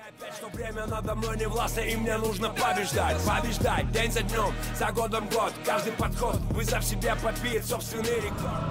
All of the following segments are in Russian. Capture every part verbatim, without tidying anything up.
Опять, что время надо мной не властно, и мне нужно побеждать, побеждать, день за днем, за годом год, каждый подход, вызов себе побить собственный рекорд.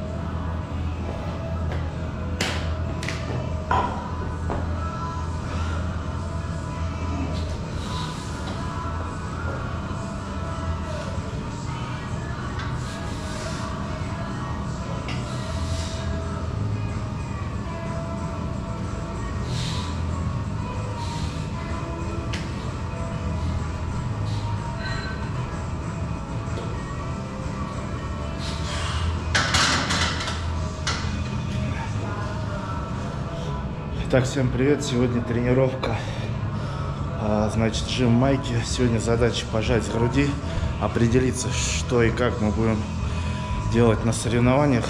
Так, всем привет! Сегодня тренировка, а, значит, жим майки. Сегодня задача пожать с груди, определиться, что и как мы будем делать на соревнованиях.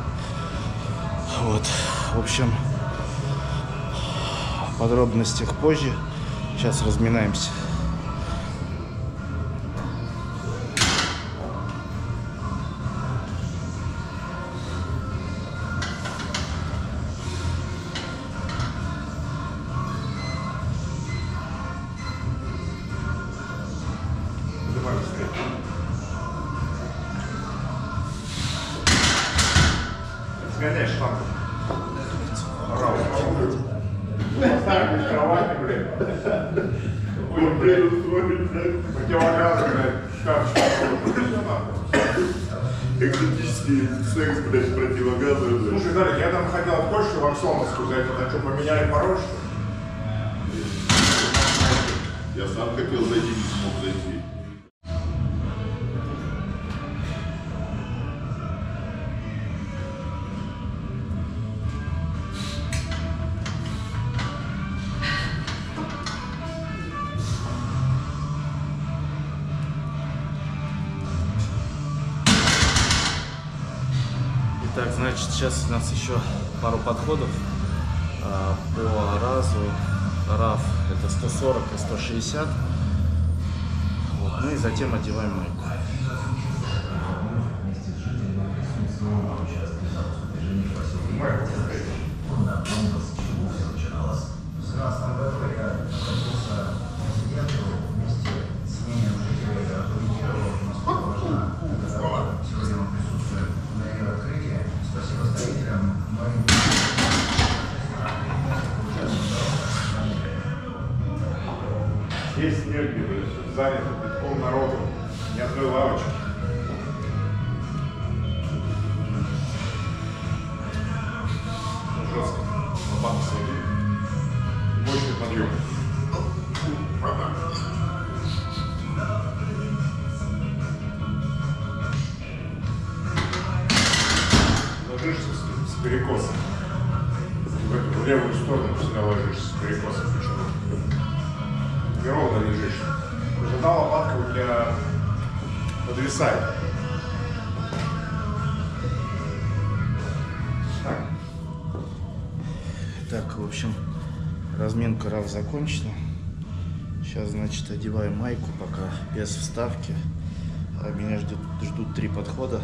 Вот, в общем, в подробностях позже. Сейчас разминаемся. Сгоняй штангу. Поставь в кровати, блин. Ой, блин, устроить, блин. Противогазы, блядь, шкафчик. Экзотический секс, блядь, противогазы, блядь. Слушай, Дарик, я там хотел в почту в Аксоновскую зайти, там что, поменяли пароль, что ли? Я сам хотел зайти, не смог зайти. Так, значит, сейчас у нас еще пару подходов а, по разу. раф это сто сорок и сто шестьдесят. Вот. Ну и затем одеваем майку. Есть энергия, занято битком народу, ни одной лавочки. Жестко. Лопату свои. Мощный подъем. Ложишься с, с перекосом. В, эту, в левую сторону всегда ложишься с перекосом. Почему? Ты ровно лежишь. Одна лопатка у тебя подвисает. Так. Так, в общем, разминка раф закончена. Сейчас, значит, одеваем майку, пока без вставки. А меня ждут, ждут три подхода.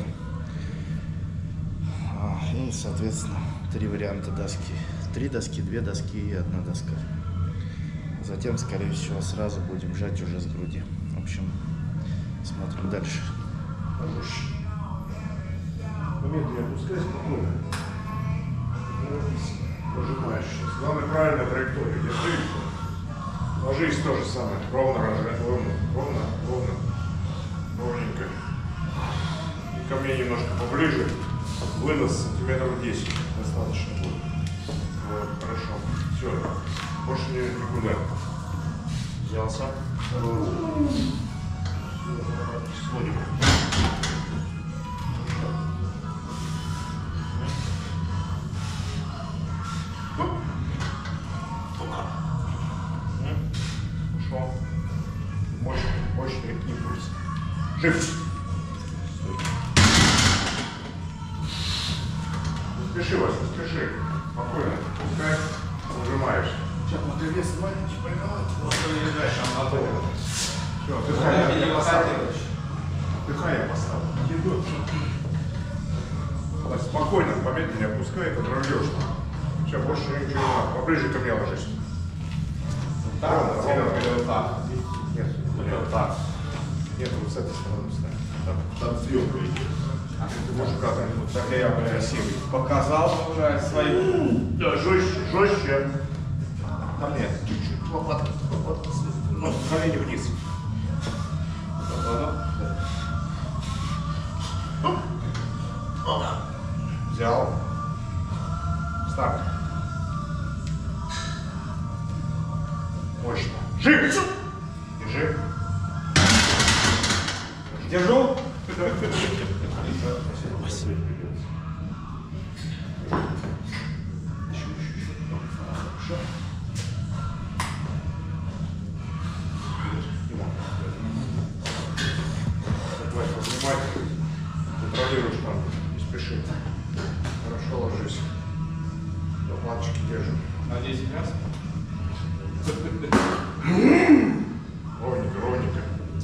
А, и, соответственно, три варианта доски. Три доски, две доски и одна доска. Затем, скорее всего, сразу будем жать уже с груди. В общем, смотрим дальше. Медленно опускай, спокойно. Нажимаешь сейчас. Главное, правильная траектория. Держись. Ложись то же самое. Ровно, ровно, ровно, ровно. Ровненько. И ко мне немножко поближе. Вынос сантиметров десять. Достаточно будет. Вот, хорошо. Все. Больше не никуда. Взялся. Сводим. Пошел. Мощный, мощный импульс. Жив. Не спеши, Вася, не спеши. Спокойно. Пускай нажимаешь. Сейчас, ну ты вес маленький, поймал. Вот ты не знаешь, а на то. Все, дыхание я поставлю. Дыхание поставлю. Идет. Спокойно, помедленнее опускай, контролируешь. Сейчас больше ничего не надо. Поближе ко мне ложись. ровно, или ровно. или вот так? Нет, Или нет, вот так? нет, вот с этой стороны ставь. Так. Там съемка идет. Ты можешь как-нибудь так я красивый. Показал уже свои. Да, жестче, жестче. Там нет, чуть-чуть лопатка, лопатка. Ну, колени вниз. Взял. Старт. Мощно. Жив! Держи. Держу. Давай, внимательно. Контролируешь там. Не спеши. Хорошо ложись. Лопаточки держим. На десять раз. Ровненько, ровненько.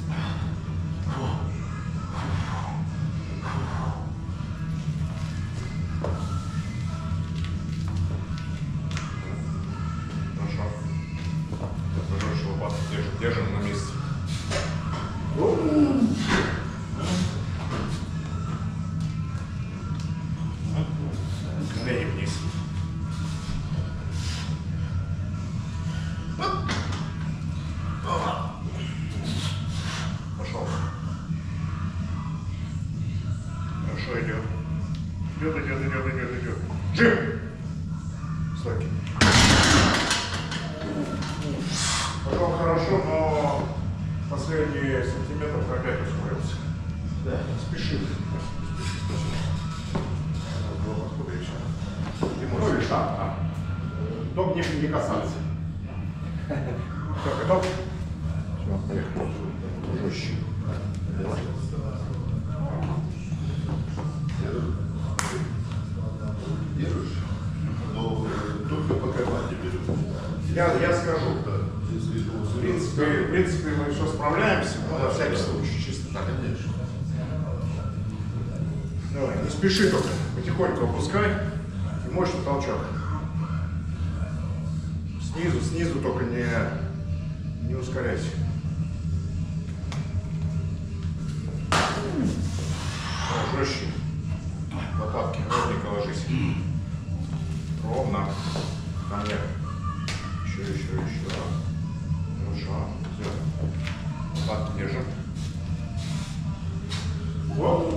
Хорошо. Пожалуйста, лопатку держим, держим на месте. Колени вниз. Пошел. Хорошо идет. Идет, идет, идет, идет, идет. Жив! Стойки. Пошел хорошо, но последние сантиметров опять ускорился. Да. Спеши. Откуда и все. Ну и шаг, а? Топ не, не касаться. Все, готов? Все, поехали. Жестче. Держишь? Но только по команде берем. Я, я скажу. Да. Если его В принципе, в принципе, мы все справляемся, но на всякий случай, чисто так. Конечно. Давай, не спеши только, потихоньку опускай и мощный толчок. Снизу, снизу только не, не ускоряйся. Давай, жестче. Лопатки ровненько ложись. Ровно. Ко мне. Еще, еще, еще. Хорошо. Все. Лопатки держим. Оп.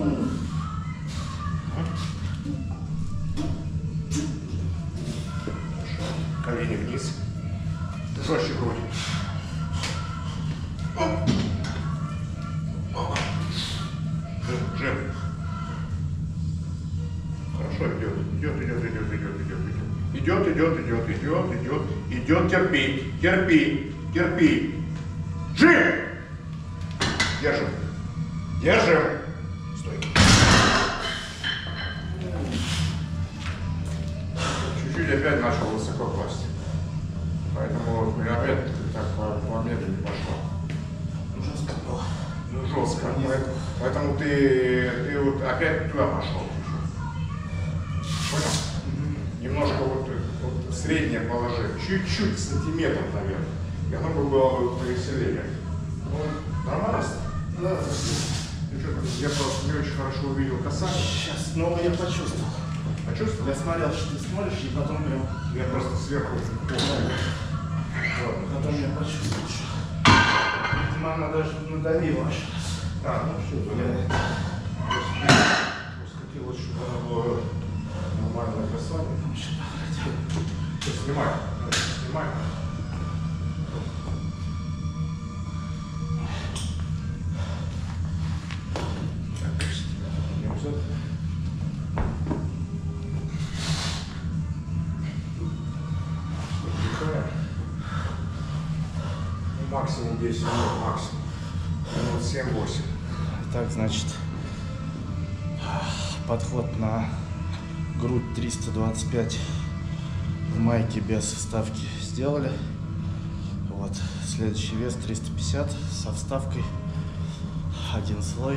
Хорошо. Колени вниз. Жестче грудь. Оп. Оп. Жим, жим. Хорошо идет. Идет, идет, идет, идет, идет, идет. Идет, идет, идет, идет, идет. Идет, терпи, терпи, терпи. Жим! Держим. Держим. Стойки. Чуть-чуть опять начал высоко класть. Поэтому я опять так помедленнее пошел. Жестко было. Ну, жестко. Поэтому, поэтому ты, ты вот опять туда пошел. Понял? Немножко вот, вот среднее положение. Чуть-чуть, сантиметр, наверное. И оно бы было бы повеселее. Ну, нормально? Да. Ты что, я просто не очень хорошо увидел касание. Сейчас, ну я почувствовал. Почувствовал? Я смотрел, что ты смотришь, и потом прям... Я просто сверху. Ладно. Потом я почувствовал, что... Видимо, она даже надавила аж. А, ну все, Я- хотелось, чтобы оно было нормальное касание. Все, снимай. Снимай. Так, не обязательно. Вдыхаем. Ну, максимум десять минут, максимум. Минут семь-восемь. Так, значит, подход на грудь триста двадцать пять в майке без вставки сделали. Вот, следующий вес триста пятьдесят со вставкой, один слой.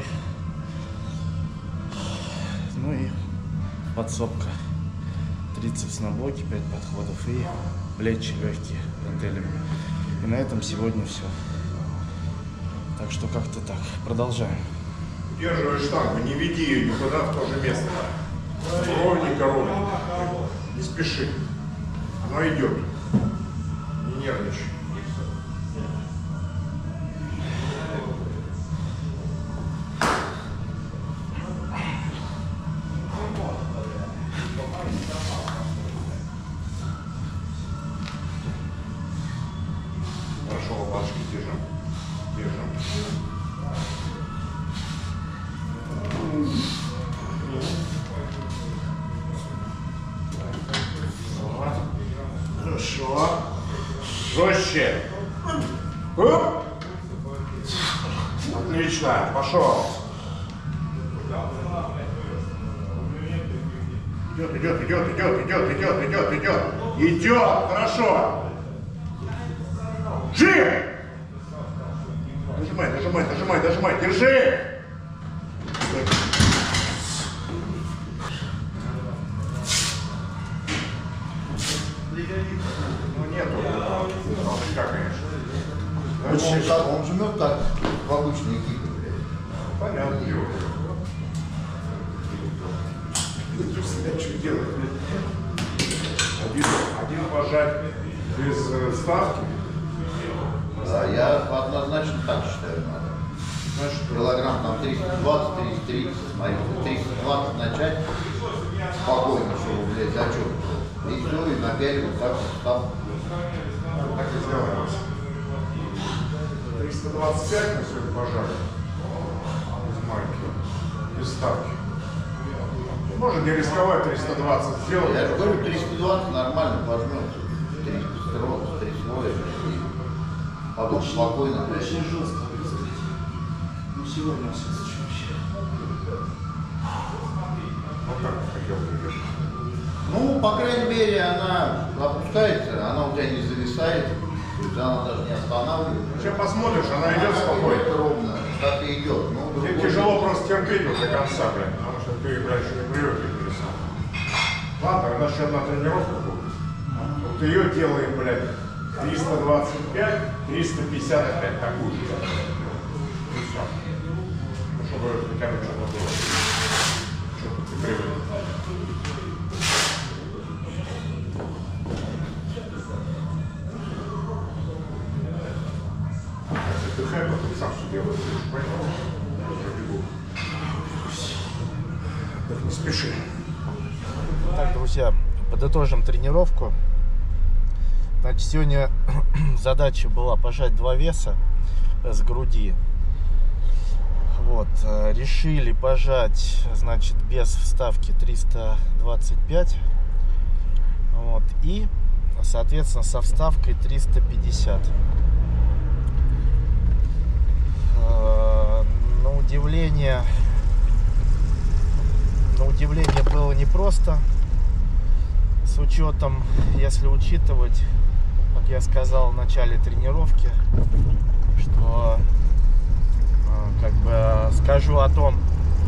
Ну и подсобка, трицепс на блоке, пять подходов и плечи легкие гантелями. И на этом сегодня все. Так что как-то так. Продолжаем. Удерживай штангу, не веди ее никуда в то же место. Ровненько, ровненько. Не спеши. Оно идет. Не нервничай. Хорошо, лопаточки держим. Держим. Хорошо. Жестче. Оп. Отлично. Пошел. Идет, идет, идет, идет, идет, идет, идет, идет. Идет. Хорошо. Жив! Дожимай, дожимай, дожимай, дожимай. Держи! Ну нету. Как, конечно. Он, так, он жмет так в обычные кипы, блядь. Понятно. Что делать? Один, один пожать без э, ставки. Да, я однозначно так считаю, надо. Значит, Килограмм там триста двадцать, триста тридцать, смотри, триста двадцать начать, спокойно, что, блядь, зачет. И все, и на пять вот так вот ставку. так и сделаем. триста двадцать пять мы сегодня пожали. Из майки. Без ставки. Можно не рисковать триста двадцать сделать. Я же говорю, триста двадцать нормально пожмет. триста сорок, триста восемьдесят. Потом спокойно, блядь. Очень жестко. Ну сегодня все вообще. Ну как ты хотел придешь? Ну, по крайней мере, она опускается, она у тебя не зависает, то есть она даже не останавливается. Сейчас посмотришь, она идет Она спокойно. идет ровно, так и идет. Ну, Тебе другой- тяжело просто терпеть вот до конца, блядь, потому что ты, блядь, еще не привык к этому. Ладно, у нас еще одна тренировка будет. Вот ее делаем, блядь, триста двадцать пять, триста пятьдесят опять такую же. И все. Ну, чтобы хотя бы что-то было. Что-то ты привык. Отдыхай, потом сам все делаешь. Понял? Пробегу. Так, не спеши. Так, друзья, подытожим тренировку. Значит, сегодня задача была пожать два веса с груди. Вот, решили пожать, значит, без вставки триста двадцать пять. Вот, и, соответственно, со вставкой триста пятьдесят. На удивление, на удивление было непросто. С учетом, если учитывать, как я сказал в начале тренировки, что как бы скажу о том,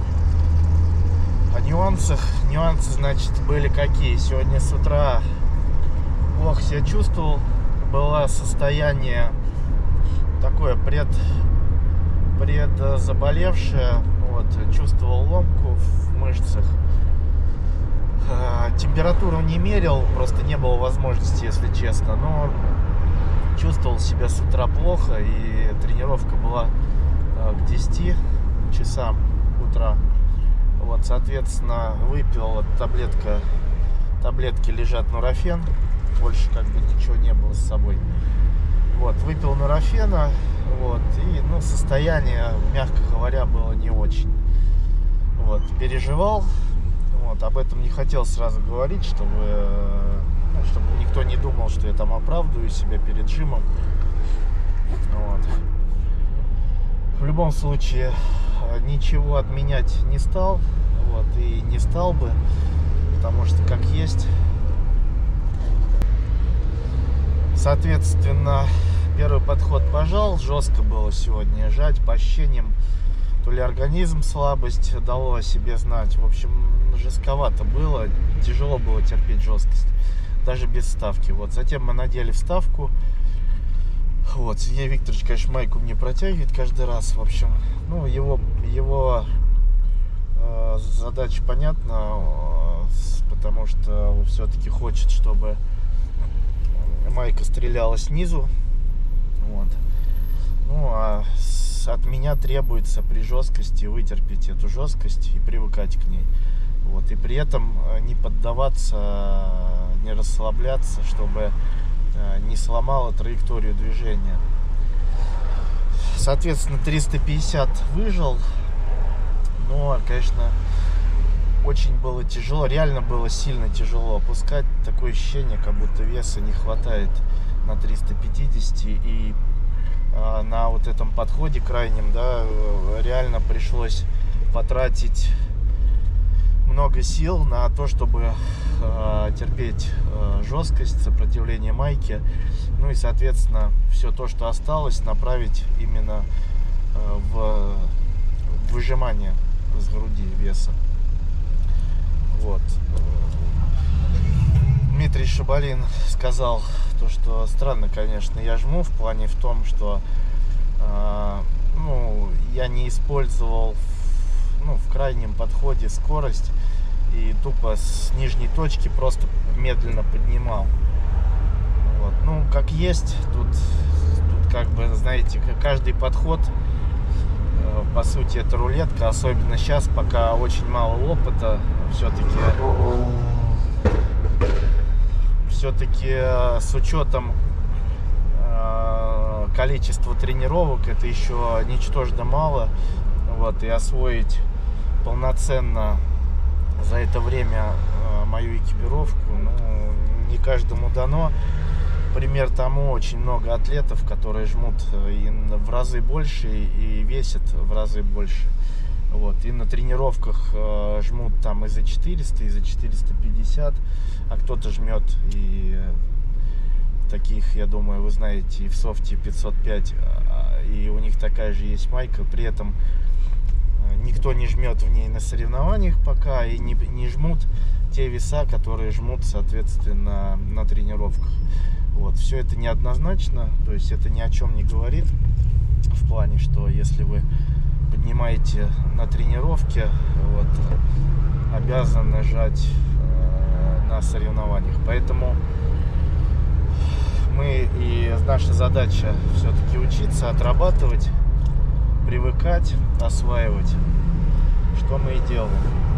о нюансах. Нюансы, значит, были какие? Сегодня с утра плохо себя чувствовал. Было состояние такое пред, предзаболевшее. Вот, чувствовал ломку в мышцах. Температуру не мерил, просто не было возможности, если честно, но чувствовал себя с утра плохо, и тренировка была к десяти часам утра. Вот, соответственно, выпил таблетка, таблетки лежат нурофен, больше как бы ничего не было с собой. Вот, выпил нурофена, вот, и, ну, состояние, мягко говоря, было не очень. Вот, переживал. Вот, об этом не хотел сразу говорить, чтобы, ну, чтобы никто не думал, что я там оправдываю себя перед жимом. Вот. В любом случае, ничего отменять не стал. Вот, и не стал бы, потому что как есть. Соответственно, первый подход пожал. Жестко было сегодня жать, по ощущениям. То ли организм слабость дало о себе знать. В общем, жестковато было. Тяжело было терпеть жесткость. Даже без вставки. Вот. Затем мы надели вставку. Вот, Сергей Викторович, конечно, майку мне протягивает каждый раз. В общем, ну, его, его э, задача понятна, э, потому что все-таки хочет, чтобы майка стреляла снизу. Вот. Ну, а с, от меня требуется при жесткости вытерпеть эту жесткость и привыкать к ней. Вот. И при этом не поддаваться, не расслабляться, чтобы не сломало траекторию движения. Соответственно, триста пятьдесят выжил, но, конечно, очень было тяжело, реально было сильно тяжело опускать. Такое ощущение, как будто веса не хватает на триста пятьдесят, и а, на вот этом подходе крайнем, да, реально пришлось потратить много сил на то, чтобы э, терпеть э, жесткость, сопротивление майки. Ну и, соответственно, все то, что осталось, направить именно э, в выжимание с груди веса. Вот. Дмитрий Шабалин сказал то, что странно, конечно, я жму, в плане в том, что э, ну, я не использовал ну, в крайнем подходе скорость и тупо с нижней точки просто медленно поднимал. Вот. Ну, как есть, тут, тут как бы, знаете, каждый подход, по сути, это рулетка, особенно сейчас, пока очень мало опыта, все-таки все-таки с учетом э, количества тренировок это еще ничтожно мало. Вот, и освоить полноценно за это время э, мою экипировку, ну, не каждому дано. Пример тому очень много атлетов, которые жмут и в разы больше, и весят в разы больше. Вот, и на тренировках э, жмут там и за четыреста, и за четыреста пятьдесят, а кто-то жмет и таких, я думаю, вы знаете, и в софте пятьсот пять, и у них такая же есть майка, при этом никто не жмет в ней на соревнованиях пока, и не, не жмут те веса, которые жмут, соответственно, на тренировках. Вот. Все это неоднозначно, то есть это ни о чем не говорит, в плане, что если вы поднимаете на тренировке, вот, обязаны жать э, на соревнованиях. Поэтому мы и наша задача все-таки учиться, отрабатывать, привыкать, осваивать, что мы и делаем.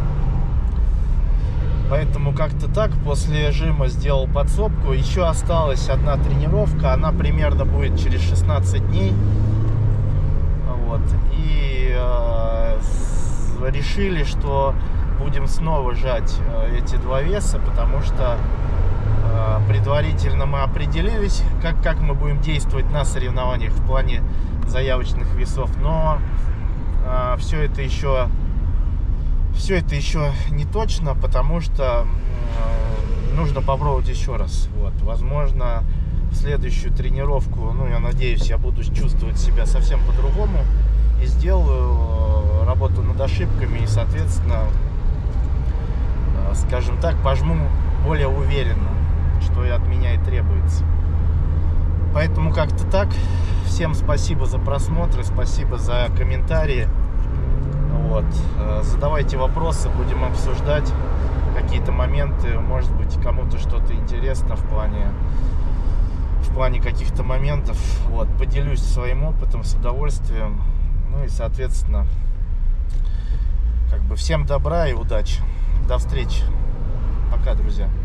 Поэтому как-то так, после жима сделал подсобку. Еще осталась одна тренировка, она примерно будет через шестнадцать дней. Вот. И э, решили, что будем снова жать э, эти два веса, потому что э, предварительно мы определились, как, как мы будем действовать на соревнованиях в плане заявочных весов, но э, все это еще все это еще не точно, потому что э, нужно попробовать еще раз. Вот. Возможно, в следующую тренировку, ну, я надеюсь, я буду чувствовать себя совсем по-другому и сделаю работу над ошибками и, соответственно, э, скажем так, пожму более уверенно, что и от меня и требуется. Поэтому как-то так. Всем спасибо за просмотры, спасибо за комментарии. Вот. Задавайте вопросы, будем обсуждать какие-то моменты. Может быть, кому-то что-то интересно в плане, в плане каких-то моментов. Вот. Поделюсь своим опытом с удовольствием. Ну и, соответственно, как бы всем добра и удачи. До встречи. Пока, друзья.